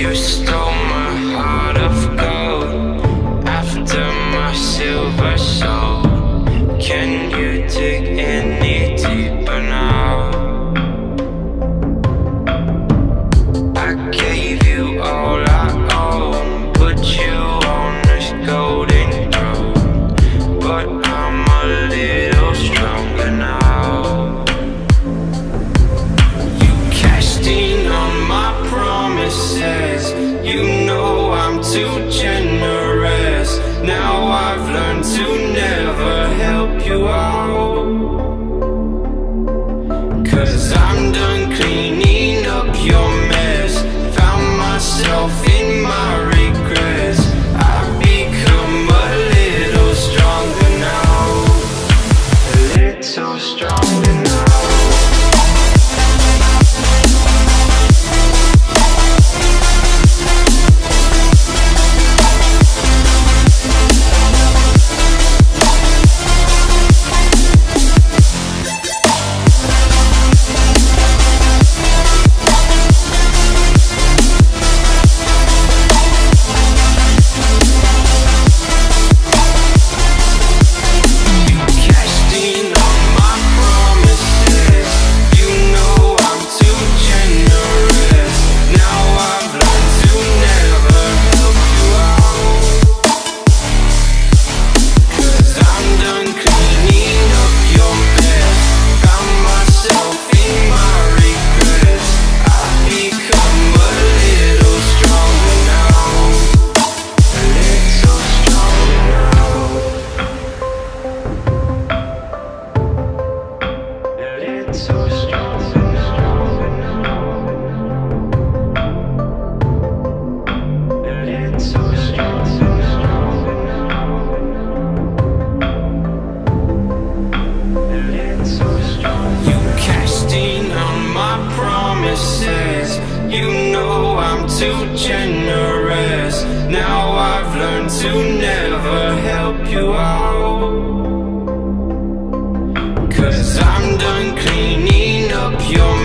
You stole my heart of gold after my silver soul. Can you dig any deeper now? I gave you all I own, put you on this golden throne, but I'm a little stronger now. You cashed in on my promises, you know I'm too generous. Now I've learned to never help you out, 'cause I'm done cleaning up your mess. Found myself in my regrets. I've become a little stronger now, a little stronger now. You know I'm too generous. Now I've learned to never help you out, 'cause I'm done cleaning up your